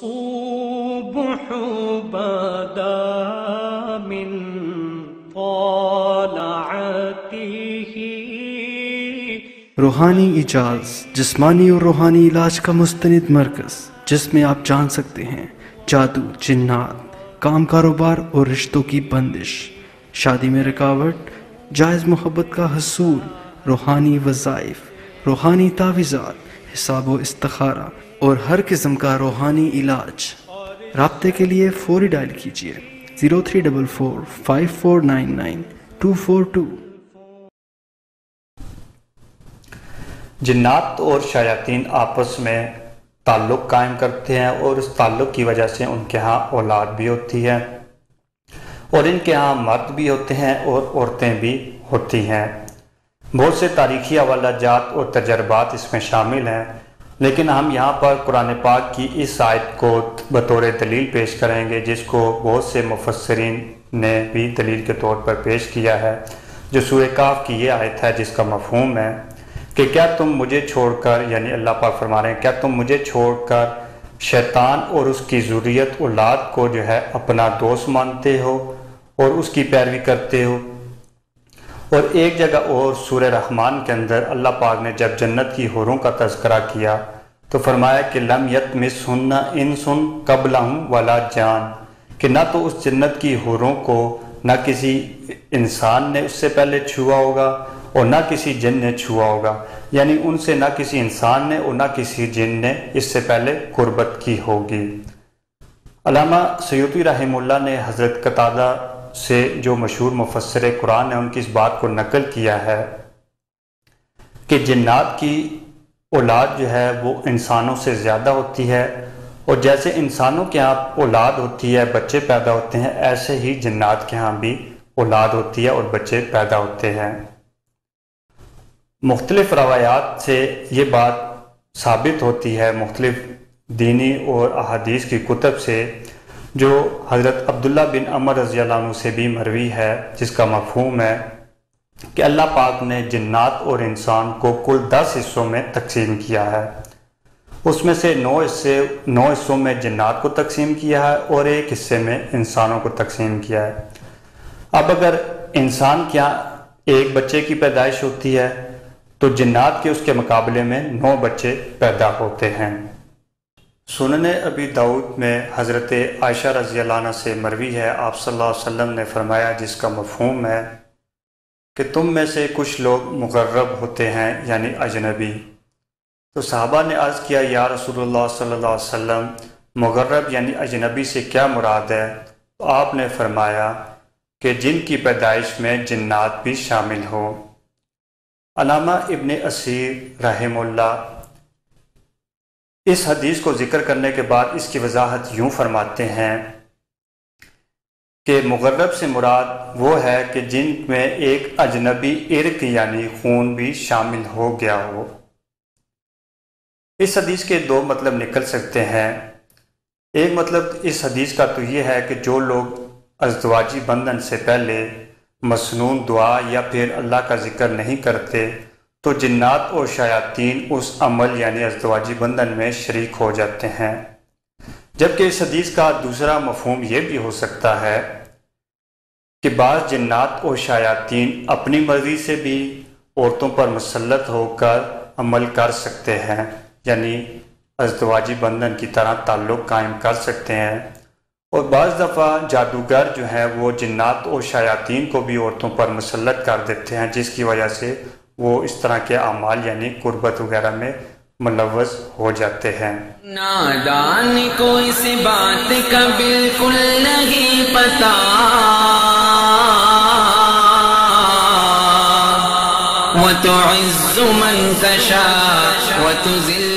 الصبح بدا من طلعته. روحانی اجاز جسمانی اور روحانی علاج کا مستند مرکز، جس میں آپ جان سکتے ہیں جادو، جنات، کام کاروبار اور رشتوں کی بندش، شادی میں رکاوٹ، جائز محبت کا حصول، روحانی وظائف، روحانی تعویذات، حساب و استخارہ اور ہر قسم کا روحانی علاج۔ رابطے کے لیے فوری ڈائل کیجیے 03445499 جنات اور شیاطین آپس میں تعلق قائم کرتے ہیں اور اس تعلق کی وجہ سے ان کے ہاں اولاد بھی ہوتی ہے اور ان کے ہاں مرد بھی ہوتے ہیں اور عورتیں بھی ہوتی ہیں۔ بہت سے تاریخی حوالہ جات اور تجربات اس میں شامل ہیں، لیکن ہم یہاں پر قرآن پاک کی اس آیت کو بطور دلیل پیش کریں گے، جس کو بہت سے مفسرین نے بھی دلیل کے طور پر پیش کیا ہے، جو سورہ کہف کی یہ آیت ہے، جس کا مفہوم ہے کہ کیا تم مجھے چھوڑ کر، یعنی اللہ پاک فرما رہے ہیں، کیا تم مجھے چھوڑ کر شیطان اور اس کی ذریت اولاد کو جو ہے اپنا دوست مانتے ہو اور اس کی پیروی کرتے ہو۔ اور ایک جگہ اور سورہ رحمان کے اندر اللہ پاک نے جب جنت کی حوروں کا تذکرہ کیا تو فرمایا کہ لم یطمثہن انس قبلہم ولا جان، کہ نہ تو اس جنت کی حوروں کو نہ کسی انسان نے اس سے پہلے چھوا ہوگا اور نہ کسی جن نے چھوا ہوگا، یعنی ان سے نہ کسی انسان نے اور نہ کسی جن نے اس سے پہلے قربت کی ہوگی۔ علامہ سیوطی رحمہ اللہ نے حضرت قتادہ سے، جو مشہور مفسر قرآن ہیں، ان کی اس بات کو نقل کیا ہے کہ جنات کی اولاد جو ہے وہ انسانوں سے زیادہ ہوتی ہے، اور جیسے انسانوں کے ہاں اولاد ہوتی ہے، بچے پیدا ہوتے ہیں، ایسے ہی جنات کے ہاں بھی اولاد ہوتی ہے اور بچے پیدا ہوتے ہیں۔ مختلف روایات سے یہ بات ثابت ہوتی ہے، مختلف دینی اور احادیث کی کتب سے، جو حضرت عبداللہ بن عمر رضی اللہ عنہ سے بھی مروی ہے، جس کا مفہوم ہے کہ اللہ پاک نے جنات اور انسان کو کل 10 حصوں میں تقسیم کیا ہے۔ اس میں سے 9 حصوں میں جنات کو تقسیم کیا ہے اور 1 حصے میں انسانوں کو تقسیم کیا ہے۔ اب اگر انسان کیا ایک بچے کی پیدائش ہوتی ہے تو جنات کے اس کے مقابلے میں 9 بچے پیدا ہوتے ہیں۔ سنن ابی داؤد میں حضرت عائشہ رضی اللہ عنہ سے مروی ہے، آپ صلی اللہ علیہ وسلم نے فرمایا، جس کا مفہوم ہے کہ تم میں سے کچھ لوگ مغرب ہوتے ہیں، یعنی اجنبی۔ تو صحابہ نے عرض کیا، یا رسول اللہ صلی اللہ علیہ وسلم، مغرب یعنی اجنبی سے کیا مراد ہے؟ تو آپ نے فرمایا کہ جن کی پیدائش میں جنات بھی شامل ہو۔ علامہ ابن اسیر رحمہ اللہ اس حدیث کو ذکر کرنے کے بعد اس کی وضاحت یوں فرماتے ہیں کہ مغرب سے مراد وہ ہے کہ جن میں ایک اجنبی عرق یعنی خون بھی شامل ہو گیا ہو۔ اس حدیث کے 2 مطلب نکل سکتے ہیں۔ ایک مطلب اس حدیث کا تو یہ ہے کہ جو لوگ ازدواجی بندھن سے پہلے مسنون دعا یا پھر اللہ کا ذکر نہیں کرتے تو جنات اور شیاطین اس عمل یعنی ازدواجی بندھن میں شریک ہو جاتے ہیں۔ جبکہ اس حدیث کا دوسرا مفہوم یہ بھی ہو سکتا ہے کہ بعض جنات اور شیاطین اپنی مرضی سے بھی عورتوں پر مسلط ہو کر عمل کر سکتے ہیں، یعنی ازدواجی بندھن کی طرح تعلق قائم کر سکتے ہیں، اور بعض دفعہ جادوگر جو ہیں وہ جنات اور شیاطین کو بھی عورتوں پر مسلط کر دیتے ہیں، جس کی وجہ سے وہ اس طرح کے اعمال یعنی قربت وغیرہ میں ملوث ہو جاتے ہیں۔ نادان کو اس بات کا بالکل نہیں پتا، وَتُعِزُّ مَن تَشَاءُ وَتُذِلُّ